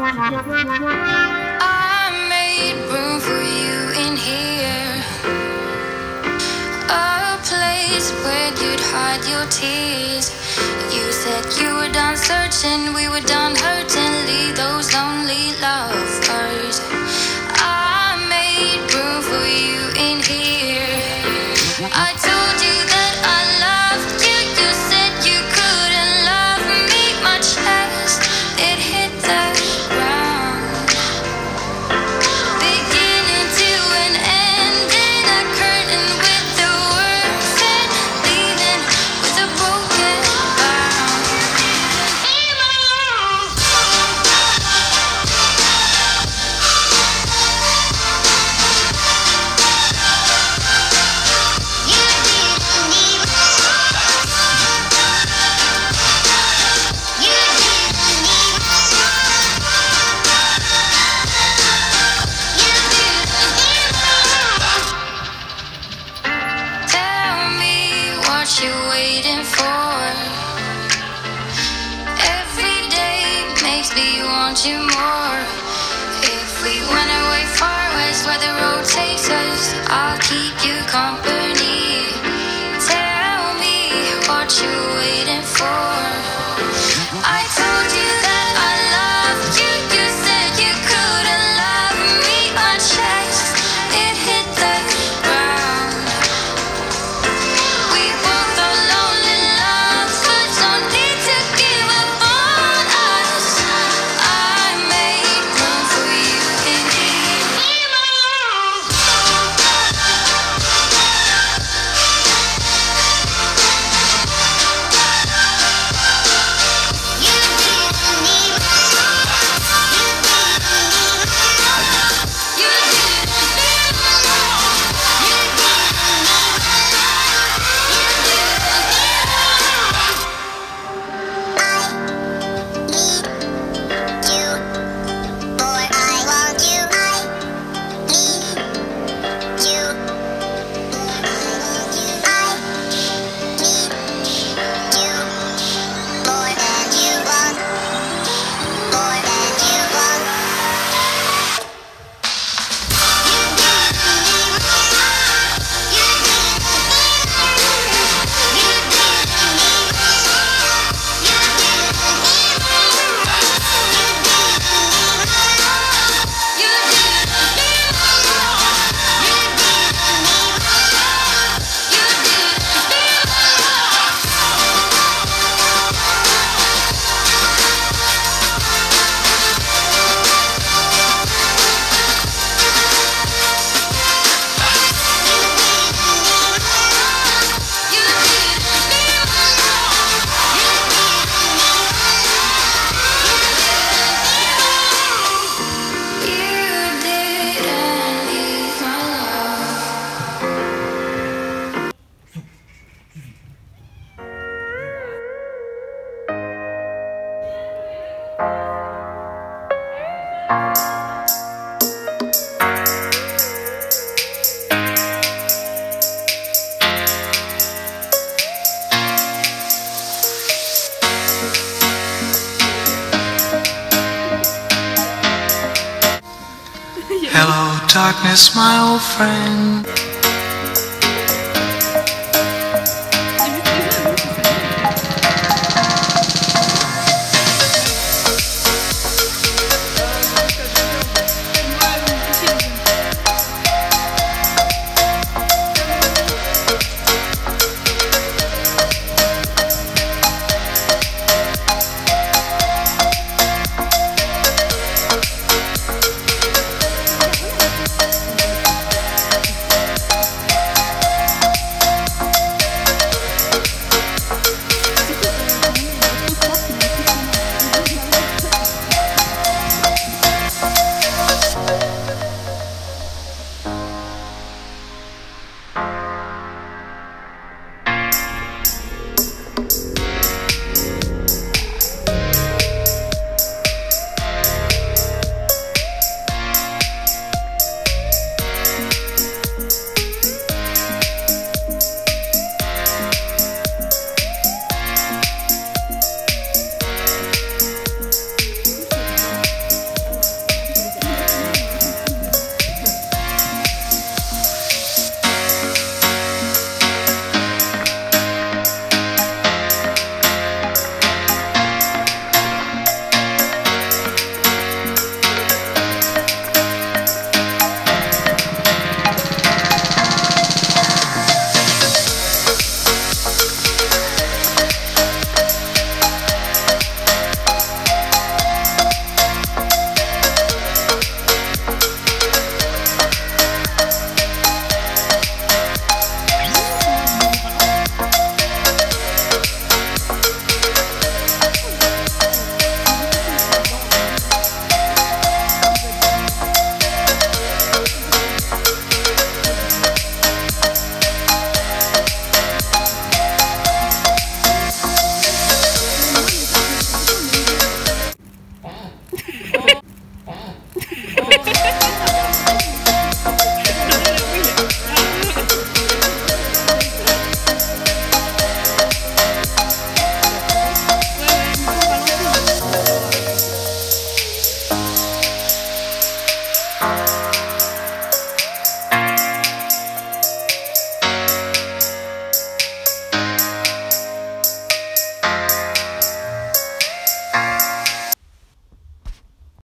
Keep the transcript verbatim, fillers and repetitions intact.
I made room for you in here, a place where you'd hide your tears. You said you were done searching, we were done hurting, leave those lonely lovers. I made room for you in here. I told you that I loved you, you said you couldn't love me. My chest, it hit the ground, beginning to an ending, a curtain with the words and leaving with a broken bound. Leave my love. You didn't need me. You didn't need me. You didn't need me. Tell me what you're waiting for. Every day makes me want you more. If we went away far west where the road takes us, I'll keep you company. Tell me what you're waiting for. I told you that I loved you, you said you couldn't love me. My chest, it hit the ground. We both are lonely lovers, don't need to give up on us. I made room for you in here. Leave my love. You didn't need me. You didn't need me. You didn't need me. You didn't need me. You didn't need me. I need you, boy. I want you. I need you, boy. I want you. I need you, boy. And you want, boy. And you want. You didn't need me. You didn't need me. You didn't need me. You didn't need me. You didn't need me. You didn't need me. You didn't need Hello, darkness, my old friend. Bye.